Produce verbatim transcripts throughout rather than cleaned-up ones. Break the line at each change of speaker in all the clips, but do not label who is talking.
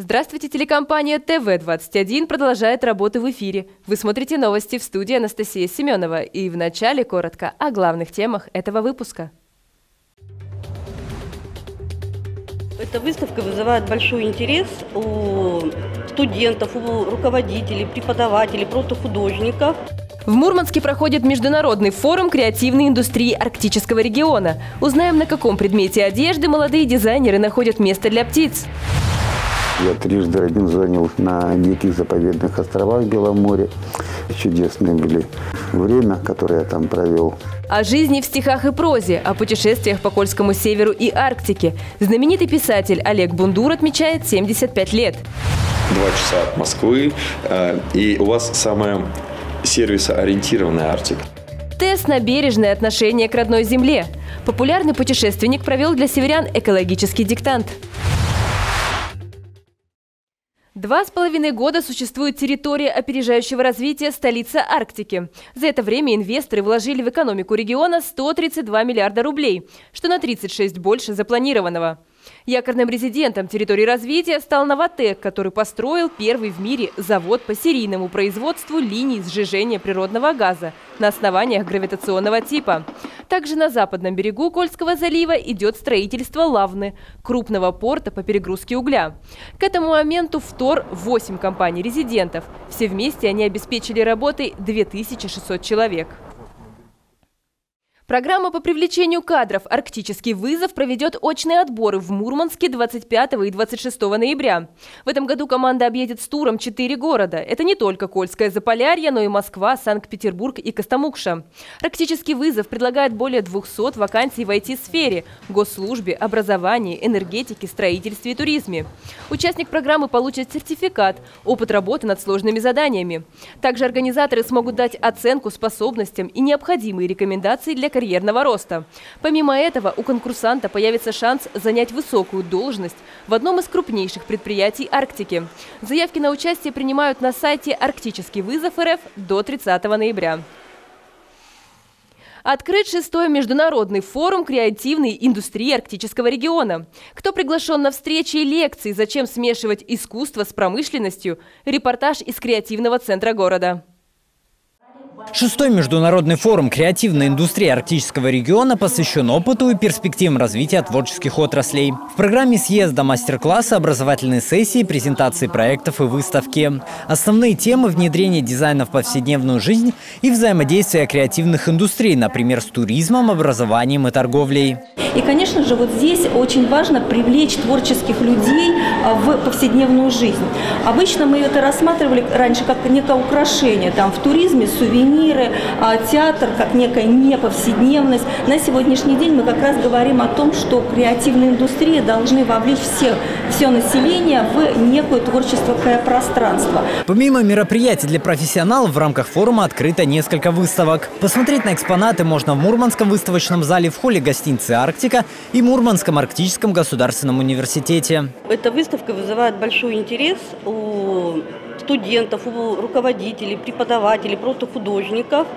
Здравствуйте, телекомпания Тэ Вэ двадцать один продолжает работу в эфире. Вы смотрите новости, в студии Анастасия Семенова. И в начале коротко о главных темах этого выпуска.
Эта выставка вызывает большой интерес у студентов, у руководителей, преподавателей, просто художников.
В Мурманске проходит международный форум креативной индустрии арктического региона. Узнаем, на каком предмете одежды молодые дизайнеры находят место для птиц.
Я трижды один звонил на диких заповедных островах в Белом море. Чудесные были время, которое я там провел.
О жизни в стихах и прозе, о путешествиях по Кольскому северу и Арктике. Знаменитый писатель Олег Бундур отмечает семьдесят пять лет.
Два часа от Москвы, и у вас самая сервисоориентированная Арктика.
Тест на бережное отношение к родной земле. Популярный путешественник провел для северян экологический диктант. Два с половиной года существует территория опережающего развития столицы Арктики. За это время инвесторы вложили в экономику региона сто тридцать два миллиарда рублей, что на тридцать шесть больше запланированного. Якорным резидентом территории развития стал «Новатэк», который построил первый в мире завод по серийному производству линий сжижения природного газа на основаниях гравитационного типа. Также на западном берегу Кольского залива идет строительство Лавны – крупного порта по перегрузке угля. К этому моменту в ТОР восемь компаний-резидентов. Все вместе они обеспечили работой две тысячи шестьсот человек. Программа по привлечению кадров «Арктический вызов» проведет очные отборы в Мурманске двадцать пятого и двадцать шестого ноября. В этом году команда объедет с туром четыре города. Это не только Кольское Заполярье, но и Москва, Санкт-Петербург и Костомукша. «Арктический вызов» предлагает более двухсот вакансий в ай ти-сфере, госслужбе, образовании, энергетике, строительстве и туризме. Участник программы получит сертификат, опыт работы над сложными заданиями. Также организаторы смогут дать оценку способностям и необходимые рекомендации для карьерного роста. Помимо этого, у конкурсанта появится шанс занять высокую должность в одном из крупнейших предприятий Арктики. Заявки на участие принимают на сайте «Арктический вызов эр эф» до тридцатого ноября. Открыт шестой международный форум креативной индустрии арктического региона. Кто приглашен на встречи и лекции, зачем смешивать искусство с промышленностью? Репортаж из креативного центра города.
Шестой международный форум креативной индустрии арктического региона посвящен опыту и перспективам развития творческих отраслей. В программе съезда мастер-классы, образовательные сессии, презентации проектов и выставки. Основные темы – внедрение дизайна в повседневную жизнь и взаимодействие креативных индустрий, например, с туризмом, образованием и торговлей.
И, конечно же, вот здесь очень важно привлечь творческих людей в повседневную жизнь. Обычно мы это рассматривали раньше как некое украшение. Там в туризме сувениры, театр как некая неповседневность. На сегодняшний день мы как раз говорим о том, что креативные индустрии должны вовлечь всех, все население в некое творческое пространство.
Помимо мероприятий для профессионалов, в рамках форума открыто несколько выставок. Посмотреть на экспонаты можно в Мурманском выставочном зале в холле гостиницы «Арктика» и Мурманском арктическом государственном университете.
Эта выставка вызывает большой интерес у студентов, у руководителей, преподавателей, просто художников.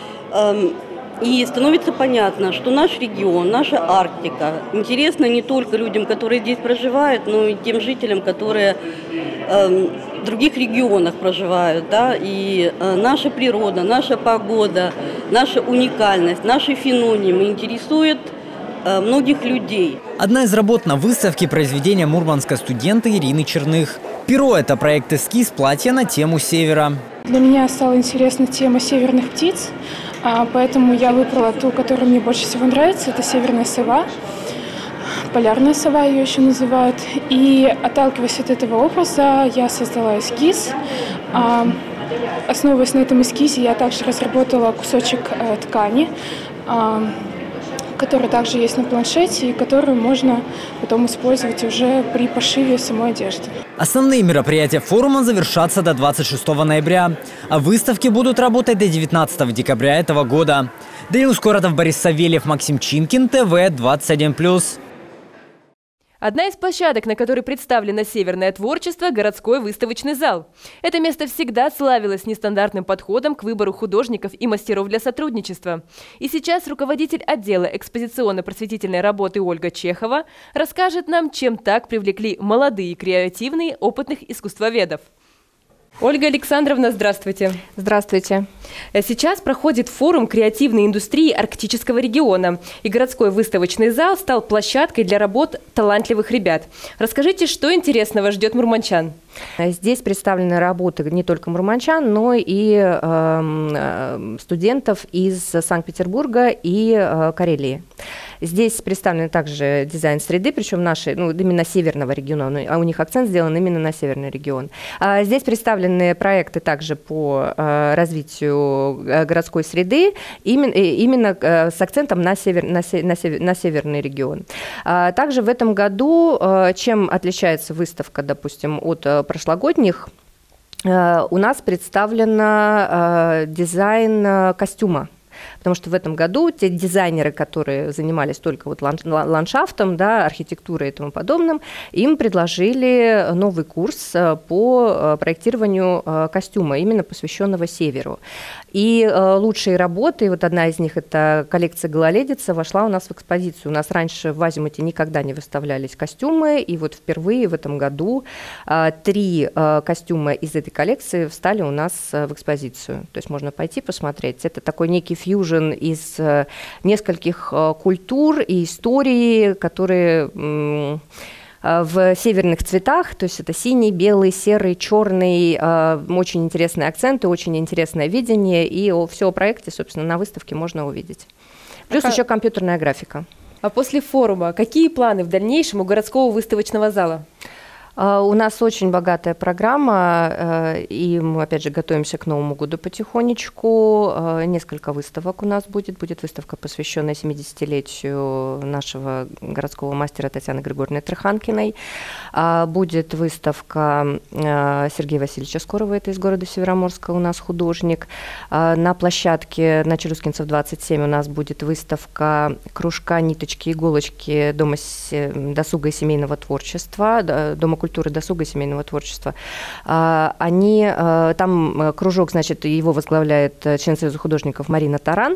И становится понятно, что наш регион, наша Арктика интересна не только людям, которые здесь проживают, но и тем жителям, которые в других регионах проживают. Да? И наша природа, наша погода, наша уникальность, наши фенонимы интересуют многих людей.
Одна из работ на выставке – произведение мурманской студента Ирины Черных. «Перо» – это проект-эскиз платья на тему севера.
Для меня стала интересна тема северных птиц, поэтому я выбрала ту, которая мне больше всего нравится. Это северная сова, полярная сова ее еще называют. И, отталкиваясь от этого образа, я создала эскиз. Основываясь на этом эскизе, я также разработала кусочек ткани, который также есть на планшете и которую можно потом использовать уже при пошиве самой одежды.
Основные мероприятия форума завершатся до двадцать шестого ноября, а выставки будут работать до девятнадцатого декабря этого года. Даниил Скородов, Борис Савельев, Максим Чинкин, Тэ Вэ двадцать один плюс.
Одна из площадок, на которой представлено северное творчество – городской выставочный зал. Это место всегда славилось нестандартным подходом к выбору художников и мастеров для сотрудничества. И сейчас руководитель отдела экспозиционно-просветительной работы Ольга Чехова расскажет нам, чем так привлекли молодые, креативные, опытных искусствоведов. Ольга Александровна, здравствуйте.
Здравствуйте.
Сейчас проходит форум креативной индустрии Арктического региона, и городской выставочный зал стал площадкой для работ талантливых ребят. Расскажите, что интересного ждет мурманчан?
Здесь представлены работы не только мурманчан, но и э, студентов из Санкт-Петербурга и э, Карелии. Здесь представлены также дизайн среды, причем наши, ну, именно северного региона, а у них акцент сделан именно на северный регион. А здесь представлены проекты также по э, развитию городской среды, именно, именно э, с акцентом на, север, на, се, на, север, на северный регион. А также в этом году, э, чем отличается выставка, допустим, от э, прошлогодних, э, у нас представлен э, дизайн э, костюма. Потому что в этом году те дизайнеры, которые занимались только вот ландшафтом, да, архитектурой и тому подобным, им предложили новый курс по проектированию костюма, именно посвященного северу. И лучшие работы, вот одна из них, это коллекция «Гололедица», вошла у нас в экспозицию. У нас раньше в Азимуте никогда не выставлялись костюмы, и вот впервые в этом году три костюма из этой коллекции встали у нас в экспозицию. То есть можно пойти посмотреть. Это такой некий фьюжн из нескольких культур и историй, которые в северных цветах, то есть это синий, белый, серый, черный, очень интересные акценты, очень интересное видение, и все о проекте, собственно, на выставке можно увидеть. Плюс а еще компьютерная графика.
А после форума какие планы в дальнейшем у городского выставочного зала?
У нас очень богатая программа, и мы, опять же, готовимся к Новому году потихонечку. Несколько выставок у нас будет. Будет выставка, посвященная семидесятилетию нашего городского мастера Татьяны Григорьевны Треханкиной. Будет выставка Сергея Васильевича Скорова, это из города Североморска у нас художник. На площадке на Чарускинцев двадцать семь у нас будет выставка кружка «Ниточки, иголочки» Дома досуга и семейного творчества, Дома культуры, досуга и семейного творчества. Они, там кружок, значит, его возглавляет член Союза художников Марина Таран,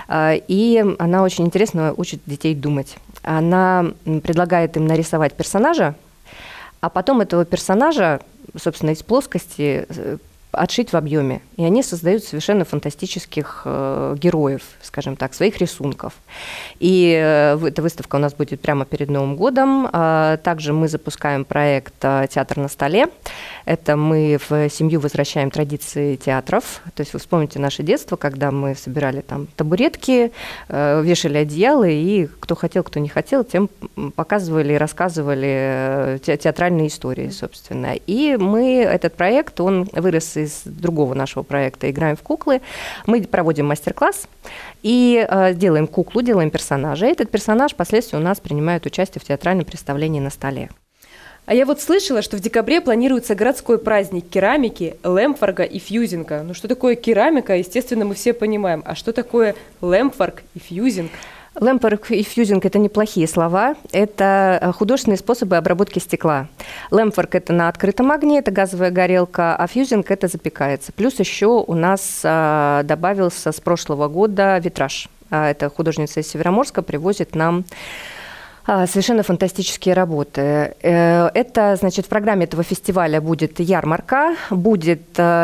и она очень интересно учит детей думать. Она предлагает им нарисовать персонажа, а потом этого персонажа, собственно, из плоскости отшить в объеме. И они создают совершенно фантастических э, героев, скажем так, своих рисунков. И э, эта выставка у нас будет прямо перед Новым годом. А, также мы запускаем проект «Театр на столе». Это мы в семью возвращаем традиции театров. То есть вы вспомните наше детство, когда мы собирали там табуретки, э, вешали одеяла, и кто хотел, кто не хотел, тем показывали и рассказывали те, театральные истории, собственно. И мы, этот проект, он вырос из другого нашего проекта «Играем в куклы». Мы проводим мастер-класс и э, делаем куклу, делаем персонажа. И этот персонаж впоследствии у нас принимает участие в театральном представлении на столе.
А я вот слышала, что в декабре планируется городской праздник керамики, лемфорга и фьюзинга. Ну что такое керамика, естественно, мы все понимаем. А что такое лемфорг и фьюзинг?
Лемфорг и фьюзинг – это неплохие слова. Это художественные способы обработки стекла. Лемфорг – это на открытом огне, это газовая горелка, а фьюзинг – это запекается. Плюс еще у нас а, добавился с прошлого года витраж. А, это художница из Североморска привозит нам совершенно фантастические работы. Это, значит, в программе этого фестиваля будет ярмарка, будет,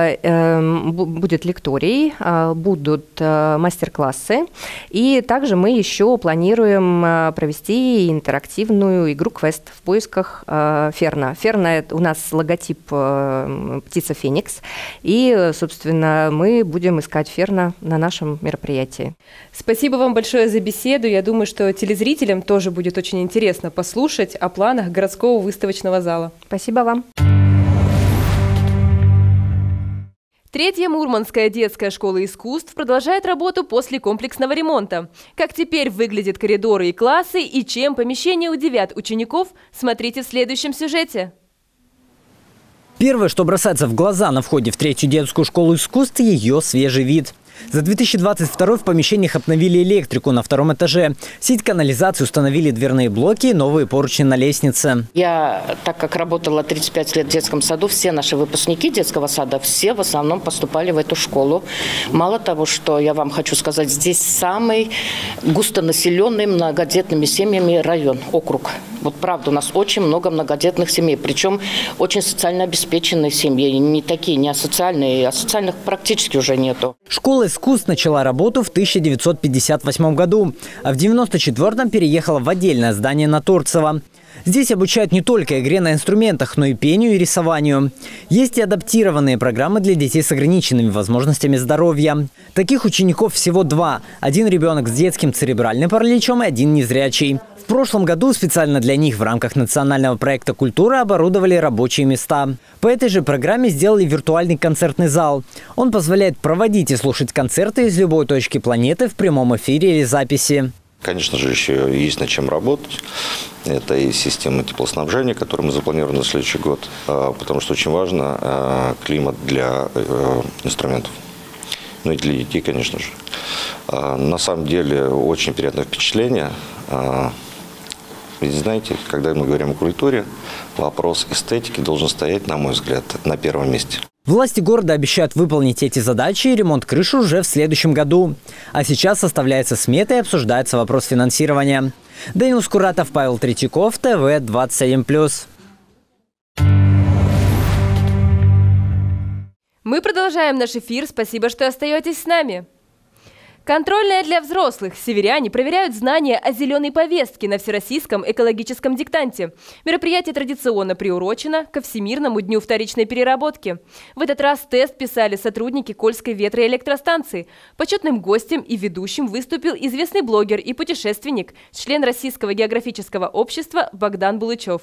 будет лекторий, будут мастер-классы. И также мы еще планируем провести интерактивную игру «Квест» в поисках Ферна. Ферна – у нас логотип птица Феникс. И, собственно, мы будем искать Ферна на нашем мероприятии.
Спасибо вам большое за беседу. Я думаю, что телезрителям тоже будет очень интересно послушать о планах городского выставочного зала.
Спасибо вам.
Третья Мурманская детская школа искусств продолжает работу после комплексного ремонта. Как теперь выглядят коридоры и классы, и чем помещения удивят учеников, смотрите в следующем сюжете.
Первое, что бросается в глаза на входе в Третью детскую школу искусств – ее свежий вид. За две тысячи двадцать второй в помещениях обновили электрику на втором этаже. Сеть канализации установили дверные блоки и новые поручни на лестнице.
Я, так как работала тридцать пять лет в детском саду, все наши выпускники детского сада, все в основном поступали в эту школу. Мало того, что я вам хочу сказать, здесь самый густонаселенный многодетными семьями район, округ. Вот правда, у нас очень много многодетных семей, причем очень социально обеспеченные семьи, не такие, не асоциальные, а социальных практически уже нету.
Школа искусств начала работу в тысяча девятьсот пятьдесят восьмом году, а в девяносто четвёртом переехала в отдельное здание на Торцево. Здесь обучают не только игре на инструментах, но и пению и рисованию. Есть и адаптированные программы для детей с ограниченными возможностями здоровья. Таких учеников всего два. Один ребенок с детским церебральным параличом и один незрячий. В прошлом году специально для них в рамках национального проекта «Культура» оборудовали рабочие места. По этой же программе сделали виртуальный концертный зал. Он позволяет проводить и слушать концерты из любой точки планеты в прямом эфире или записи.
Конечно же, еще есть над чем работать. Это и система теплоснабжения, которую мы запланировали на следующий год, потому что очень важно климат для инструментов. Ну и для детей, конечно же. На самом деле, очень приятное впечатление. Ведь знаете, когда мы говорим о культуре, вопрос эстетики должен стоять, на мой взгляд, на первом месте.
Власти города обещают выполнить эти задачи и ремонт крыши уже в следующем году. А сейчас составляется смета и обсуждается вопрос финансирования. Данил Скуратов, Павел Третьяков, ТВ двадцать один плюс.
Мы продолжаем наш эфир. Спасибо, что остаетесь с нами. Контрольная для взрослых. Северяне проверяют знания о зеленой повестке на Всероссийском экологическом диктанте. Мероприятие традиционно приурочено ко Всемирному дню вторичной переработки. В этот раз тест писали сотрудники Кольской ветроэлектростанции. Почетным гостем и ведущим выступил известный блогер и путешественник, член Российского географического общества Богдан Булычев.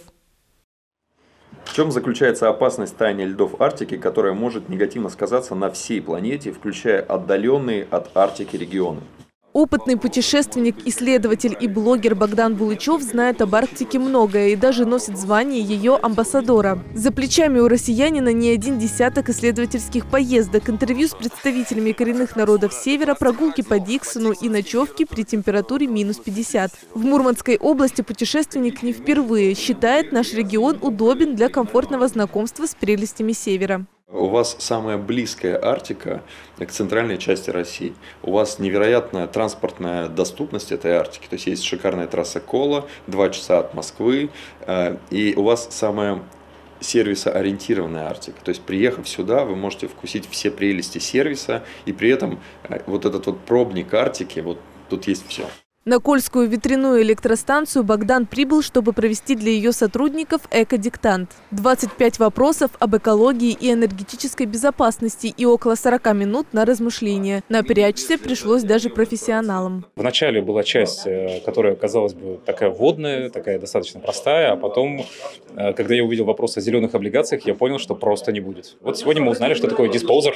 В чем заключается опасность таяния льдов Арктики, которая может негативно сказаться на всей планете, включая отдаленные от Арктики регионы?
Опытный путешественник, исследователь и блогер Богдан Булычев знает об Арктике многое и даже носит звание ее амбассадора. За плечами у россиянина не один десяток исследовательских поездок, интервью с представителями коренных народов Севера, прогулки по Диксону и ночевки при температуре минус пятьдесят. В Мурманской области путешественник не впервые. Считает, наш регион удобен для комфортного знакомства с прелестями Севера.
У вас самая близкая Арктика к центральной части России. У вас невероятная транспортная доступность этой Арктики. То есть есть шикарная трасса Кола, два часа от Москвы. И у вас самая сервисоориентированная Арктика. То есть приехав сюда, вы можете вкусить все прелести сервиса. И при этом вот этот вот пробник Арктики, вот тут есть все.
На Кольскую ветряную электростанцию Богдан прибыл, чтобы провести для ее сотрудников экодиктант. двадцать пять вопросов об экологии и энергетической безопасности и около сорока минут на размышления. Напрячься пришлось даже профессионалам.
Вначале была часть, которая, казалось бы, такая вводная, такая достаточно простая, а потом, когда я увидел вопрос о зеленых облигациях, я понял, что просто не будет. Вот сегодня мы узнали, что такое диспоузер.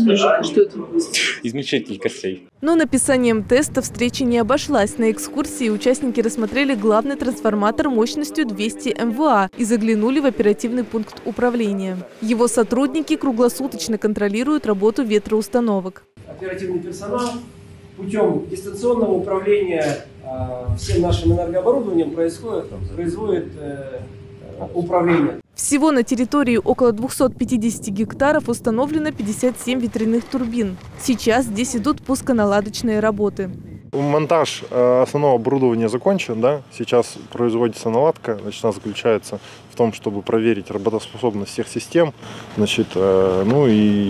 Что это? Измельчитель костей.
Но написанием теста встречи не обошлась. На экскурсии участники рассмотрели главный трансформатор мощностью двести мегаватт и заглянули в оперативный пункт управления. Его сотрудники круглосуточно контролируют работу ветроустановок.
Оперативный персонал путем дистанционного управления э, всем нашим энергооборудованием происходит, производит э, управление.
Всего на территории около двухсот пятидесяти гектаров установлено пятьдесят семь ветряных турбин. Сейчас здесь идут пусконаладочные работы.
Монтаж основного оборудования закончен, да? Сейчас производится наладка, значит, она заключается в том, чтобы проверить работоспособность всех систем, значит, ну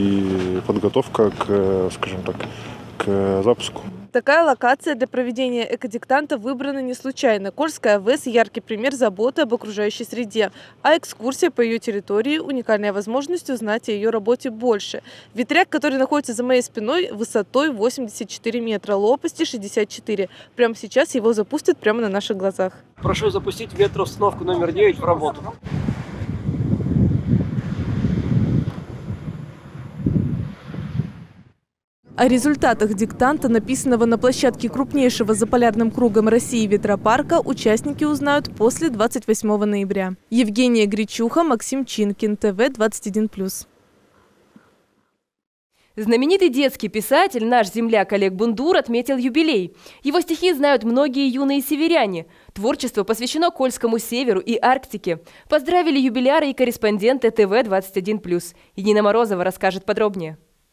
и подготовка к, скажем так, к запуску.
Такая локация для проведения экодиктанта выбрана не случайно. Кольская АВЭС – яркий пример заботы об окружающей среде, а экскурсия по ее территории – уникальная возможность узнать о ее работе больше. Ветряк, который находится за моей спиной, высотой восемьдесят четыре метра, лопасти шестьдесят четыре. Прямо сейчас его запустят прямо на наших глазах.
Прошу запустить ветроустановку номер девять в работу.
О результатах диктанта, написанного на площадке крупнейшего за полярным кругом России ветропарка, участники узнают после двадцать восьмого ноября. Евгения Гречуха, Максим Чинкин, ТВ двадцать один плюс.
Знаменитый детский писатель, наш земляк Олег Бундур, отметил юбилей. Его стихи знают многие юные северяне. Творчество посвящено Кольскому северу и Арктике. Поздравили юбиляра и корреспонденты тэ вэ двадцать один плюс. Енина Морозова расскажет подробнее.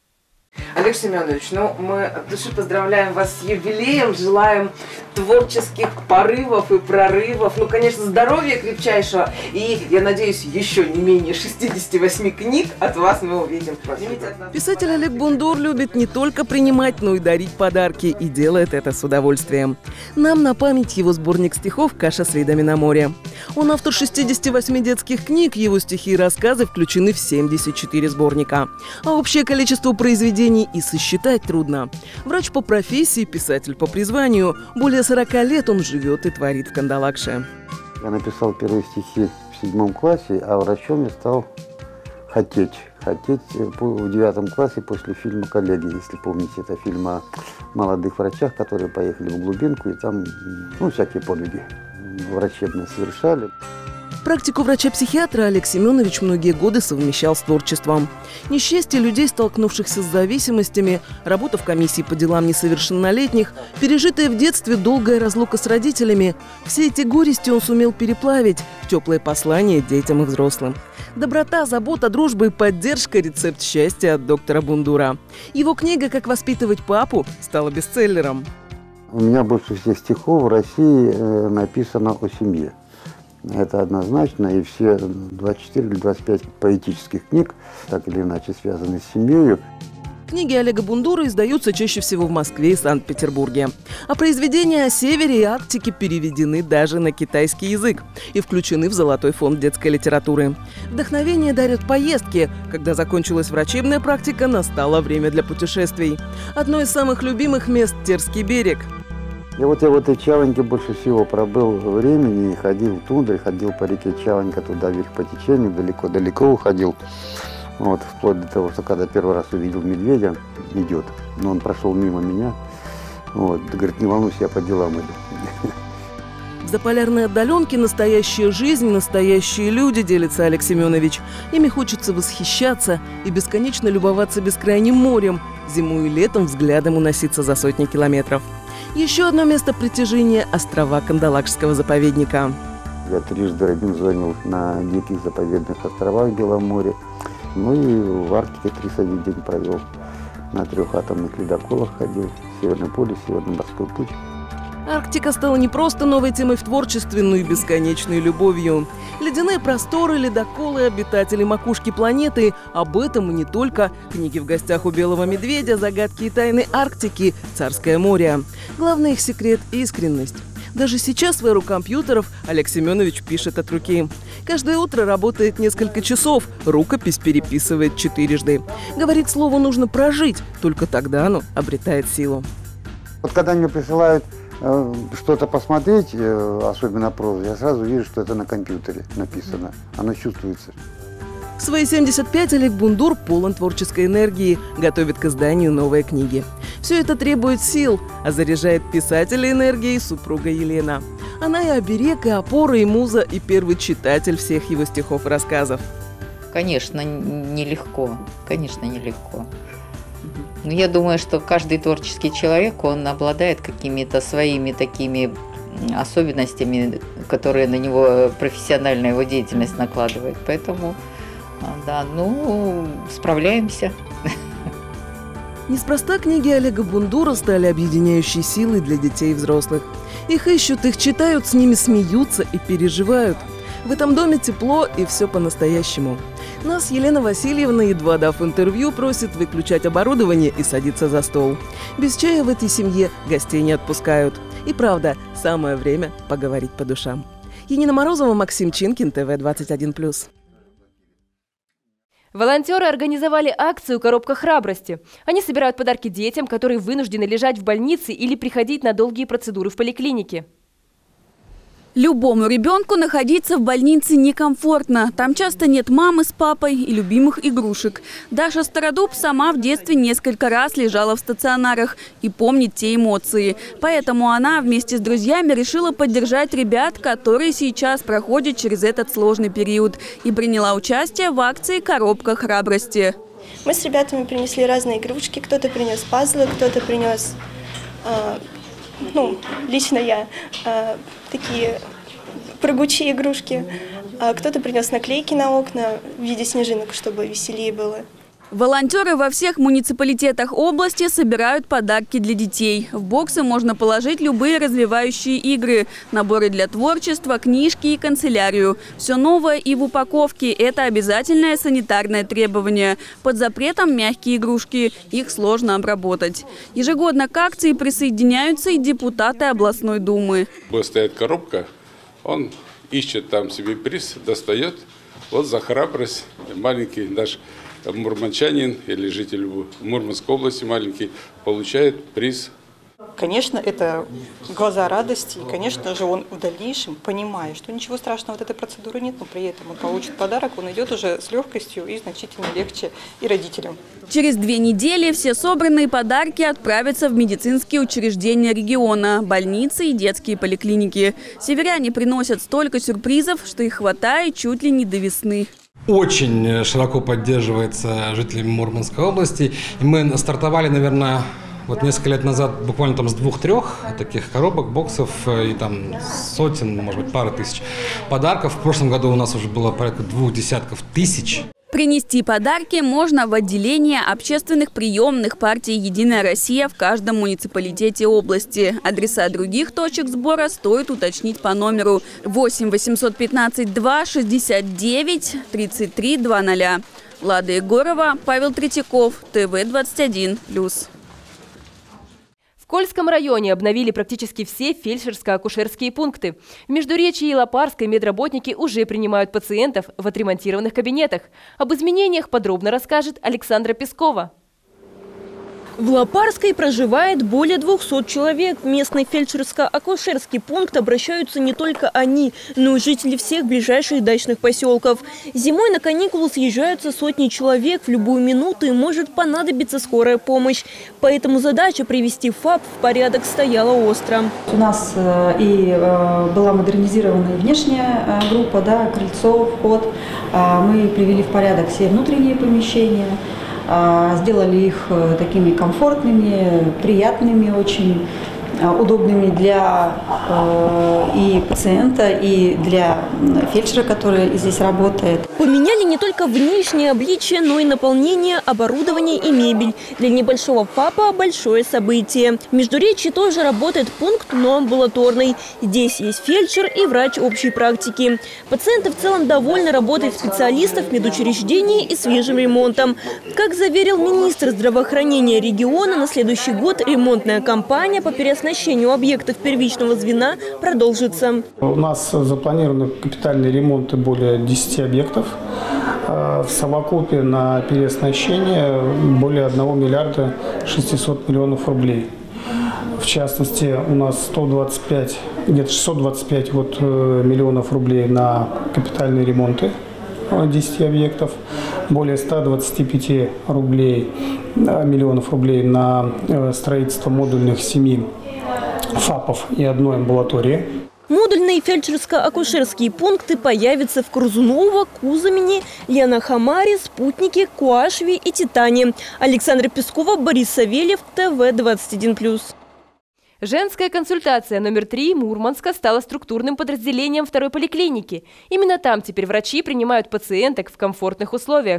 Олег Семенович, ну мы от души поздравляем вас с юбилеем, желаем творческих порывов и прорывов, ну, конечно, здоровья крепчайшего, и, я надеюсь, еще не менее шестидесяти восьми книг от вас мы увидим.
Писатель Олег Бундур любит не только принимать, но и дарить подарки, и делает это с удовольствием. Нам на память его сборник стихов «Каша с видами на море». Он автор шестидесяти восьми детских книг, его стихи и рассказы включены в семьдесят четыре сборника. А общее количество произведений и сосчитать трудно. Врач по профессии, писатель по призванию. Более сорока лет он живет и творит в Кандалакше.
Я написал первые стихи в седьмом классе, а врачом я стал хотеть. Хотеть в девятом классе после фильма «Коллеги», если помните. Это фильм о молодых врачах, которые поехали в глубинку, и там ну, всякие подвиги врачебные совершали.
Практику врача-психиатра Олег Семенович многие годы совмещал с творчеством. Несчастье людей, столкнувшихся с зависимостями, работа в комиссии по делам несовершеннолетних, пережитая в детстве долгая разлука с родителями – все эти горести он сумел переплавить в теплые послания детям и взрослым. Доброта, забота, дружба и поддержка – рецепт счастья от доктора Бундура. Его книга «Как воспитывать папу» стала бестселлером.
У меня больше всех стихов в России написано о семье. Это однозначно, и все двадцать четыре или двадцать пять поэтических книг, так или иначе связаны с семьей.
Книги Олега Бундура издаются чаще всего в Москве и Санкт-Петербурге. А произведения о севере и Арктике переведены даже на китайский язык и включены в Золотой фонд детской литературы. Вдохновение дарят поездки. Когда закончилась врачебная практика, настало время для путешествий. Одно из самых любимых мест – Терский берег.
И вот я в этой Чаланьке больше всего пробыл времени, и ходил в тундре, ходил по реке Чаланька туда вверх по течению, далеко-далеко уходил. Вот, вплоть до того, что когда первый раз увидел медведя, идет, но он прошел мимо меня, вот, говорит, не волнуйся, я по делам иду.
В заполярной отдаленке настоящая жизнь, настоящие люди, делится Олег Семенович. Ими хочется восхищаться и бесконечно любоваться бескрайним морем, зимой и летом взглядом уноситься за сотни километров. Еще одно место притяжения – острова Кандалакшского заповедника.
Я трижды Робинзонил на диких заповедных островах в Белом море. Ну и в Арктике тридцать один день провел. На трех атомных ледоколах ходил. Северный полюс, Северный морской путь.
Арктика стала не просто новой темой в творчестве, но и бесконечной любовью. Ледяные просторы, ледоколы, обитатели макушки планеты. Об этом и не только. Книги в гостях у белого медведя, загадки и тайны Арктики, Царское море. Главный их секрет – искренность. Даже сейчас в эру компьютеров Олег Семенович пишет от руки. Каждое утро работает несколько часов, рукопись переписывает четырежды. Говорит, слово нужно прожить, только тогда оно обретает силу.
Вот когда мне присылают э, что-то посмотреть, э, особенно прозу, я сразу вижу, что это на компьютере написано. Оно чувствуется.
В свои семьдесят пять Олег Бундур полон творческой энергии, готовит к изданию новые книги. Все это требует сил, а заряжает писателя энергией супруга Елена. Она и оберег, и опора, и муза, и первый читатель всех его стихов и рассказов.
Конечно, нелегко, конечно, нелегко. Но я думаю, что каждый творческий человек, он обладает какими-то своими такими особенностями, которые на него профессиональная его деятельность накладывает. Поэтому, да, ну, справляемся.
Неспроста книги Олега Бундура стали объединяющей силой для детей и взрослых. Их ищут, их читают, с ними смеются и переживают. В этом доме тепло и все по-настоящему. Нас Елена Васильевна, едва дав интервью, просит выключать оборудование и садиться за стол. Без чая в этой семье гостей не отпускают. И правда, самое время поговорить по душам. Енина Морозова, Максим Чинкин, тэ вэ двадцать один плюс.
Волонтеры организовали акцию «Коробка храбрости». Они собирают подарки детям, которые вынуждены лежать в больнице или приходить на долгие процедуры в поликлинике.
Любому ребенку находиться в больнице некомфортно. Там часто нет мамы с папой и любимых игрушек. Даша Стародуб сама в детстве несколько раз лежала в стационарах и помнит те эмоции. Поэтому она вместе с друзьями решила поддержать ребят, которые сейчас проходят через этот сложный период, и приняла участие в акции «Коробка храбрости».
Мы с ребятами принесли разные игрушки, кто-то принес пазлы, кто-то принес, э, ну, лично я, э, такие прыгучие игрушки, а кто-то принес наклейки на окна в виде снежинок, чтобы веселее было.
Волонтеры во всех муниципалитетах области собирают подарки для детей. В боксы можно положить любые развивающие игры, наборы для творчества, книжки и канцелярию. Все новое и в упаковке – это обязательное санитарное требование. Под запретом мягкие игрушки, их сложно обработать. Ежегодно к акции присоединяются и депутаты областной думы.
Стоит коробка, он ищет там себе приз, достает. Вот за храбрость маленький наш мурманчанин или житель Мурманской области маленький получает приз.
Конечно, это глаза радости, и, конечно же, он в дальнейшем, понимая, что ничего страшного от этой процедуры нет, но при этом он получит подарок, он идет уже с легкостью и значительно легче и родителям.
Через две недели все собранные подарки отправятся в медицинские учреждения региона, больницы и детские поликлиники. Северяне приносят столько сюрпризов, что их хватает чуть ли не до весны.
Очень широко поддерживается жителями Мурманской области. И мы стартовали, наверное, вот несколько лет назад буквально там с двух-трех таких коробок, боксов и там сотен, может быть, пары тысяч подарков. В прошлом году у нас уже было порядка двух десятков тысяч.
Принести подарки можно в отделение общественных приемных партии «Единая Россия» в каждом муниципалитете области. Адреса других точек сбора стоит уточнить по номеру восемь восемьсот пятнадцать два шестьдесят девять тридцать три двадцать. Лада Егорова, Павел Третьяков, ТВ двадцать один плюс.
В Кольском районе обновили практически все фельдшерско-акушерские пункты. В Междуречье и Лопарской медработники уже принимают пациентов в отремонтированных кабинетах. Об изменениях подробно расскажет Александра Пескова.
В Лопарской проживает более двухсот человек. В местный фельдшерско-акушерский пункт обращаются не только они, но и жители всех ближайших дачных поселков. Зимой на каникулы съезжаются сотни человек. В любую минуту им может понадобиться скорая помощь. Поэтому задача привести ФАП в порядок стояла остро.
У нас и была модернизирована и внешняя группа, да, крыльцо, вход. Мы привели в порядок все внутренние помещения. Сделали их такими комфортными, приятными, очень удобными для э, и пациента, и для фельдшера, который здесь работает.
Поменяли не только внешнее обличие, но и наполнение, оборудование и мебель. Для небольшого ФАПа большое событие. В Междуречье тоже работает пункт, но амбулаторный. Здесь есть фельдшер и врач общей практики. Пациенты в целом довольны работой специалистов медучреждений и свежим ремонтом. Как заверил министр здравоохранения региона, на следующий год ремонтная кампания по переоснащению объектов первичного звена продолжится.
У нас запланированы капитальные ремонты более десяти объектов. В совокупе на переоснащение более одного миллиарда шестисот миллионов рублей. В частности, у нас сто двадцать пять, где-то шестьсот двадцать пять вот, миллионов рублей на капитальные ремонты десяти объектов, более ста двадцати пяти рублей, миллионов рублей на строительство модульных семи ФАПов и одной амбулатории.
Модульные фельдшерско-акушерские пункты появятся в Крузуново, Кузамине, Янахамаре, Спутнике, Куашве и Титане. Александра Пескова, Борис Савельев, ТВ двадцать один плюс.
Женская консультация номер три Мурманска стала структурным подразделением второй поликлиники. Именно там теперь врачи принимают пациенток в комфортных условиях.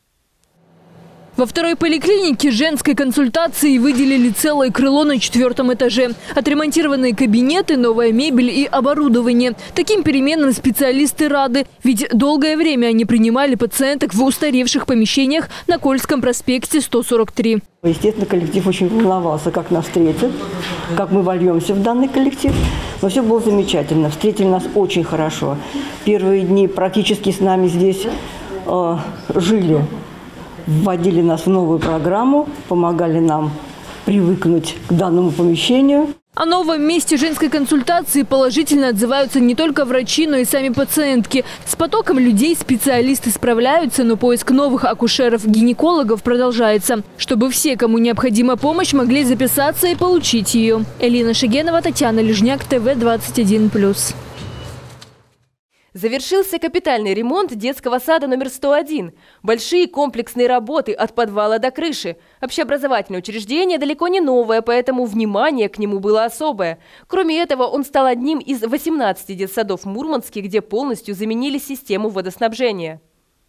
Во второй поликлинике женской консультации выделили целое крыло на четвертом этаже. Отремонтированные кабинеты, новая мебель и оборудование. Таким переменам специалисты рады. Ведь долгое время они принимали пациенток в устаревших помещениях на Кольском проспекте сто сорок три.
Естественно, коллектив очень волновался, как нас встретят, как мы вольемся в данный коллектив. Но все было замечательно. Встретили нас очень хорошо. Первые дни практически с нами здесь э, жили. Вводили нас в новую программу, помогали нам привыкнуть к данному помещению.
О новом месте женской консультации положительно отзываются не только врачи, но и сами пациентки. С потоком людей специалисты справляются, но поиск новых акушеров-гинекологов продолжается, чтобы все, кому необходима помощь, могли записаться и получить ее. Элина Шигенова, Татьяна Лежняк, ТВ двадцать один плюс.
Завершился капитальный ремонт детского сада номер сто один. Большие комплексные работы от подвала до крыши. Общеобразовательное учреждение далеко не новое, поэтому внимание к нему было особое. Кроме этого, он стал одним из восемнадцати детсадов в Мурманске, где полностью заменили систему водоснабжения.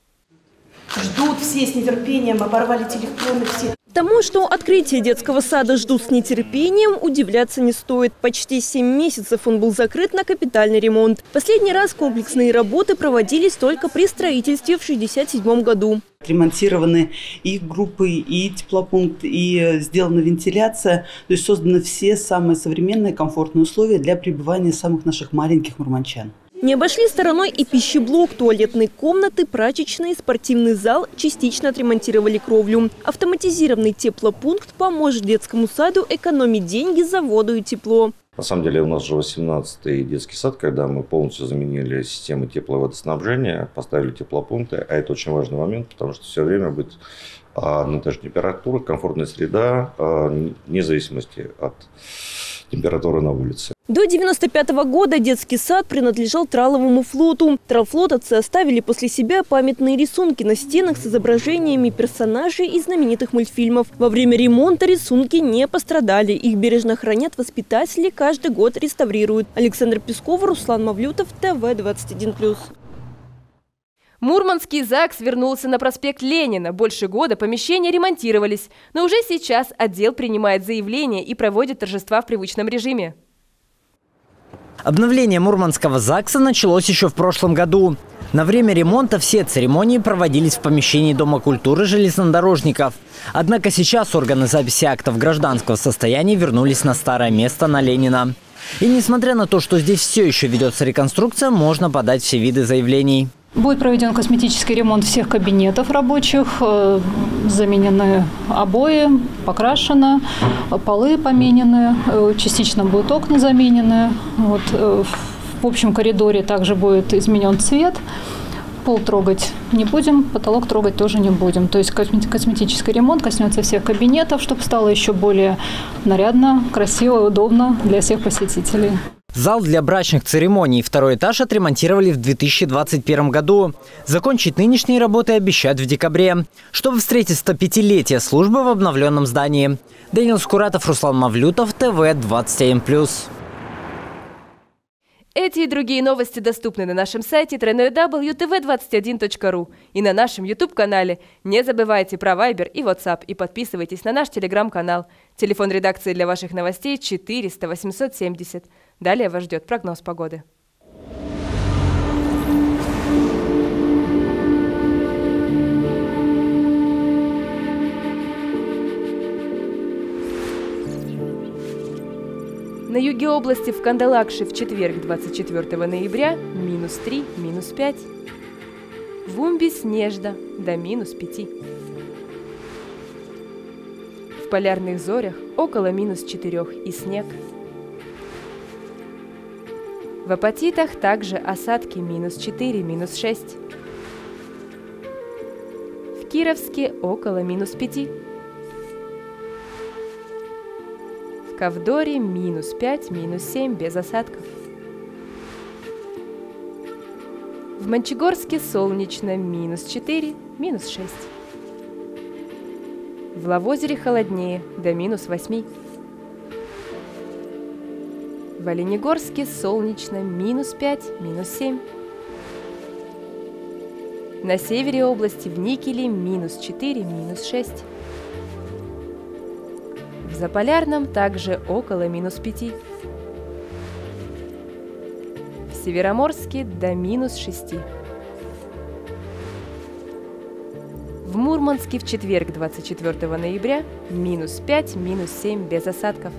Ждут все с нетерпением, оборвали телефоны все.
Тому, что открытие детского сада ждут с нетерпением, удивляться не стоит. Почти семь месяцев он был закрыт на капитальный ремонт. Последний раз комплексные работы проводились только при строительстве в шестьдесят седьмом году.
Ремонтированы и группы, и теплопункт, и сделана вентиляция. То есть созданы все самые современные комфортные условия для пребывания самых наших маленьких мурманчан.
Не обошли стороной и пищеблок, туалетные комнаты, прачечные, спортивный зал, частично отремонтировали кровлю. Автоматизированный теплопункт поможет детскому саду экономить деньги за воду и тепло.
На самом деле у нас же восемнадцатый детский сад, когда мы полностью заменили систему тепловодоснабжения, поставили теплопункты, а это очень важный момент, потому что все время будет одна и та же температура, комфортная среда, вне зависимости от температуры на улице.
До девяносто пятого года детский сад принадлежал Траловому флоту. Тралфлотовцы оставили после себя памятные рисунки на стенах с изображениями персонажей из знаменитых мультфильмов. Во время ремонта рисунки не пострадали. Их бережно хранят воспитатели, каждый год реставрируют. Александр Песков, Руслан Мавлютов, ТВ двадцать один плюс.
Мурманский ЗАГС вернулся на проспект Ленина. Больше года помещения ремонтировались. Но уже сейчас отдел принимает заявления и проводит торжества в привычном режиме.
Обновление Мурманского ЗАГСа началось еще в прошлом году. На время ремонта все церемонии проводились в помещении Дома культуры железнодорожников. Однако сейчас органы записи актов гражданского состояния вернулись на старое место на Ленина. И несмотря на то, что здесь все еще ведется реконструкция, можно подать все виды заявлений.
Будет проведен косметический ремонт всех кабинетов рабочих, заменены обои, покрашено, полы поменены, частично будут окна заменены. Вот, в общем коридоре также будет изменен цвет. Пол трогать не будем, потолок трогать тоже не будем. То есть косметический ремонт коснется всех кабинетов, чтобы стало еще более нарядно, красиво и удобно для всех посетителей.
Зал для брачных церемоний второй этаж отремонтировали в две тысячи двадцать первом году. Закончить нынешние работы обещают в декабре, чтобы встретить стопятилетие службы в обновленном здании. Даниил Скуратов, Руслан Мавлютов, ТВ двадцать один плюс.
Эти и другие новости доступны на нашем сайте дабл ю дабл ю дабл ю точка тэ вэ двадцать один точка ру и на нашем YouTube-канале. Не забывайте про Viber и WhatsApp и подписывайтесь на наш Telegram-канал. Телефон редакции для ваших новостей четыреста восемьсот семьдесят. Далее вас ждет прогноз погоды. На юге области в Кандалакше в четверг, двадцать четвёртого ноября, минус три, минус пять. В Умбе снежно, до минус пяти. В Полярных Зорях около минус четырех и снег. В Апатитах также осадки минус четыре, минус шесть. В Кировске около минус пяти. В Ковдоре минус пять, минус семь без осадков. В Мончегорске солнечно минус четыре, минус шесть. В Лавозере холоднее, до минус восьми. В Оленегорске солнечно минус пять, минус семь. На севере области в Никеле минус четыре, минус шесть. В Заполярном также около минус пяти. В Североморске до минус шести. В Мурманске в четверг, двадцать четвёртого ноября, минус пять, минус семь без осадков.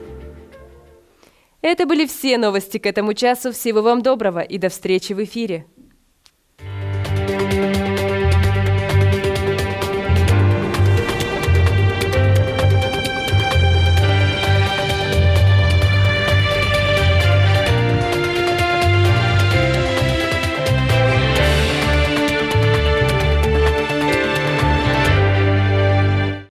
Это были все новости к этому часу. Всего вам доброго и до встречи в эфире.